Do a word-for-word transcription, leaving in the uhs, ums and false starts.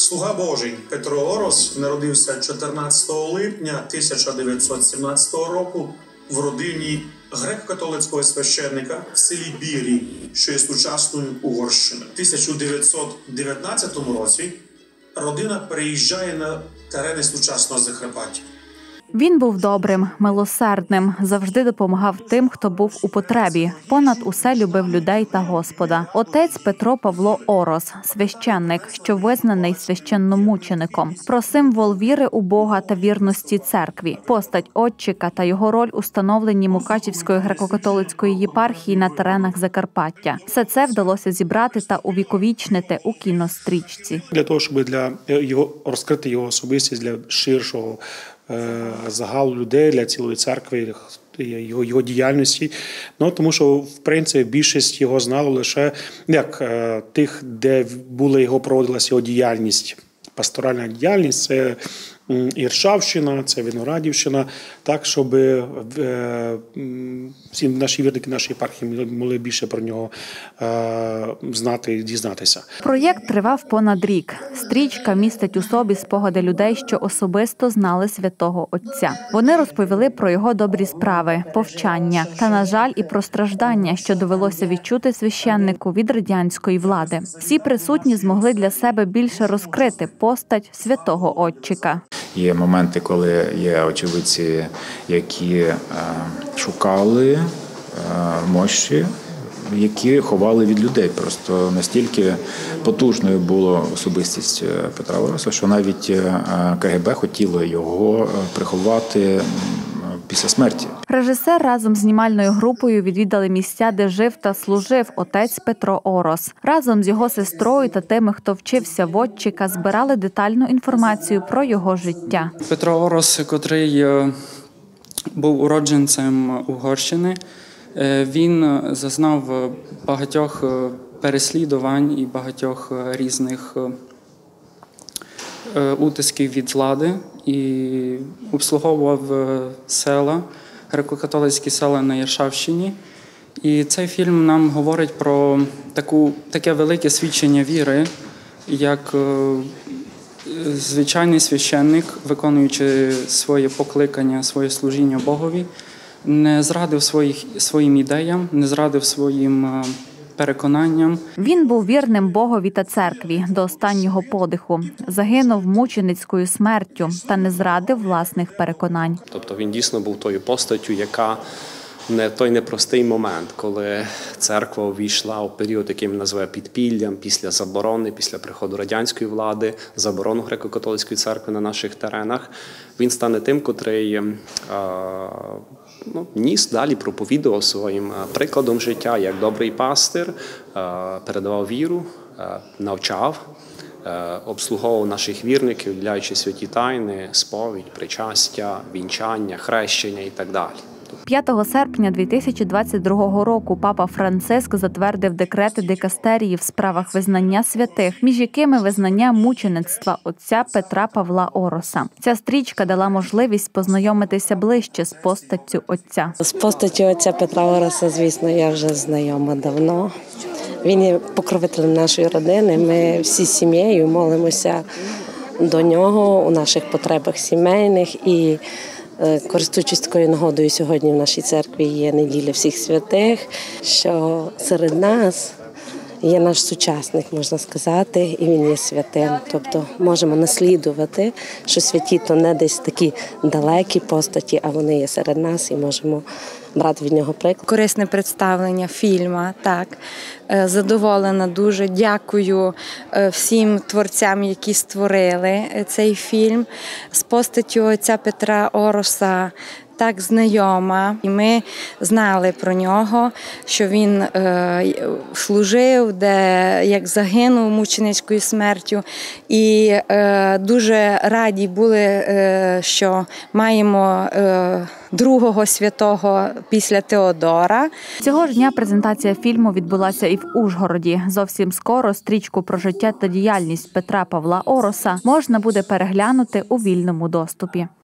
Слуга Божий Петро Орос народився чотирнадцятого липня тисяча дев'ятсот сімнадцятого року в родині греко-католицького священника в селі Бірі, що є сучасною Угорщиною. В тисяча дев'ятсот дев'ятнадцятому році родина переїжджає на терени сучасного Закарпаття. Він був добрим, милосердним, завжди допомагав тим, хто був у потребі. Понад усе любив людей та Господа. Отець Петро Павло Орос – священник, що визнаний священномучеником. Про символ віри у Бога та вірності церкві. Постать отчика та його роль у становленні Мукачівської греко-католицької єпархії на теренах Закарпаття. Все це вдалося зібрати та увіковічнити у кінострічці. Для того, щоб для його розкрити його особистість для ширшого загалу людей, для цілої церкви, його, його діяльності. Ну, тому що, в принципі, більшість його знало лише як тих, де була його, проводилася його діяльність. Пасторальна діяльність – це Іршавщина, це Виноградівщина, так, щоб всі наші вірники, наші єпархії могли більше про нього знати і дізнатися. Проєкт тривав понад рік. Стрічка містить у собі спогади людей, що особисто знали святого отця. Вони розповіли про його добрі справи, повчання та, на жаль, і про страждання, що довелося відчути священнику від радянської влади. Всі присутні змогли для себе більше розкрити постать святого отчика. Є моменти, коли є очевидці, які шукали мощі, які ховали від людей. Просто настільки потужною була особистість Петра Ороса, що навіть КГБ хотіло його приховати після смерті. Режисер разом з знімальною групою відвідали місця, де жив та служив отець Петро Орос. Разом з його сестрою та тими, хто вчився в отчика, збирали детальну інформацію про його життя. Петро Орос, котрий був уродженцем Угорщини, він зазнав багатьох переслідувань і багатьох різних утисків від влади і обслуговував села, греко-католицькі села на Іршавщині. І цей фільм нам говорить про таку, таке велике свідчення віри, як звичайний священник, виконуючи своє покликання, своє служіння Богові, не зрадив своїх, своїм ідеям, не зрадив своїм переконанням. Він був вірним Богові та церкві до останнього подиху. Загинув мученицькою смертю та не зрадив власних переконань. Тобто він дійсно був тою постаттю, яка не той непростий момент, коли церква увійшла у період, який ми називаємо підпіллям, після заборони, після приходу радянської влади, заборону греко-католицької церкви на наших теренах. Він стане тим, котрий ну, ніс далі, проповідував своїм прикладом життя, як добрий пастир, передавав віру, навчав, обслуговував наших вірників, являючи святі тайни, сповідь, причастя, вінчання, хрещення і так далі. п'ятого серпня дві тисячі двадцять другого року папа Франциск затвердив декрети дикастерії в справах визнання святих, між якими визнання мучеництва отця Петра Павла Ороса. Ця стрічка дала можливість познайомитися ближче з постаттю отця. З постаттю отця Петра Ороса, звісно, я вже знайома давно. Він є покровителем нашої родини. Ми всі з сім'єю молимося до нього у наших потребах сімейних і користуючись такою нагодою, сьогодні в нашій церкві є неділя всіх святих, що серед нас є наш сучасник, можна сказати, і він є святим. Тобто можемо наслідувати, що святі – то не десь такі далекі постаті, а вони є серед нас і можемо брати від нього приклад. Корисне представлення фільму, так. Задоволена дуже. Дякую всім творцям, які створили цей фільм. З постаттю отця Петра Ороса так знайома. І ми знали про нього, що він е, служив, де як загинув мученицькою смертю. І е, дуже раді були, е, що маємо е, другого святого після Теодора. Цього ж дня презентація фільму відбулася і в Ужгороді. Зовсім скоро стрічку про життя та діяльність Петра Павла Ороса можна буде переглянути у вільному доступі.